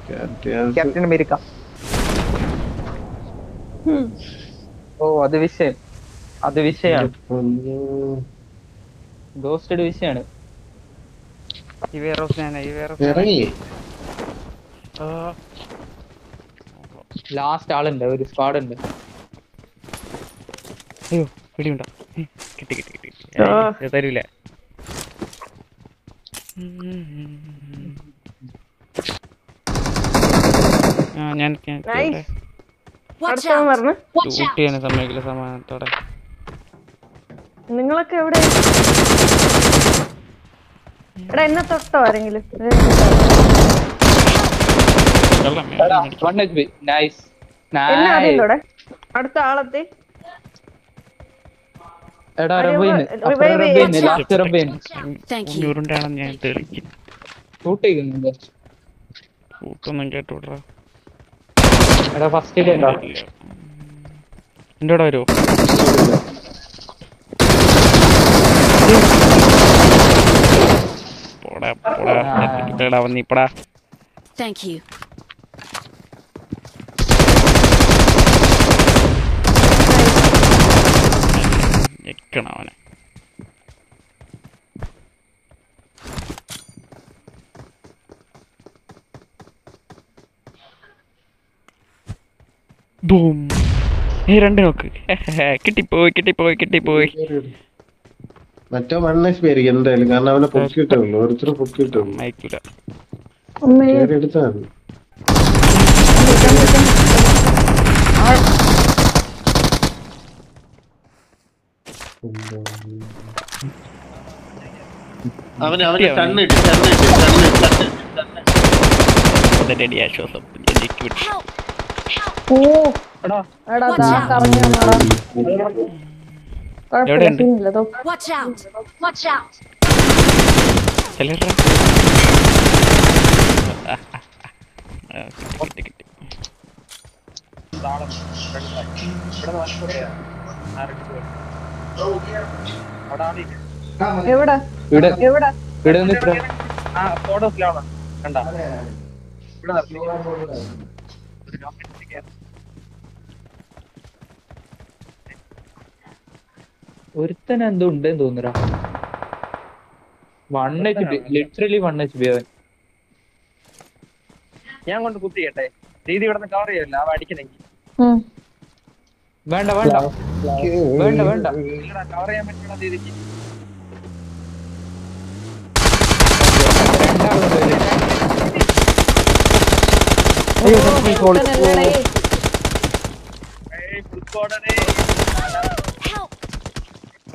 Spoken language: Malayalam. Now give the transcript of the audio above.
Captain America. ഓ അത് വിഷയാണ്. ഗോസ്റ്റഡ് വിഷയാണ്. ലാസ്റ്റ് ആളുണ്ട്, ഒരു സ്ക്വാഡ് ഉണ്ട്. അയ്യോ പിടിയുണ്ടോ? കിട്ടി തരൂല. ഞാൻ സമ്മതിക്കില്ല സമാധാനത്തോടെ. നിങ്ങളൊക്കെ എവിടെ? എടാ എന്നെ തൊട്ടോ ആരെങ്കിലും? അടുത്ത ആളെത്തി. ഞാൻ തെളിക്കും. കൂട്ടൊന്നും കേട്ടോടാ. എന്റെ കൂടെ വരുമോ? വന്നിപ്പടാ. അവനെ ബൂം. രണ്ട് നോക്ക്. കിട്ടിപ്പോയി. മറ്റോ 1 HP ആയിരിക്കും എന്തായാലും, കാരണം അവനെ പൊക്കിയിട്ടേ ഉള്ളൂ. ഓരോരുത്തർ പൊക്കിയിട്ടേ ഉള്ളൂ. അയക്കൂല. എടുത്താൽ മതി. ആശ്വാസം. ഒരുത്തൻ എന്തോ ഉണ്ടെന്ന് തോന്നുരാ. 1 HP, ലിറ്ററലി 1 HP അവൻ. ഞാൻ കൊണ്ട് കുത്തിയട്ടെ. രീതി ഇവിടെ കവർ ചെയ്യല്ല, അവ അടിക്കണമെങ്കിൽ. വേണ്ട കവർ ചെയ്യാൻ പറ്റുന്ന രീതിക്ക്. Full squad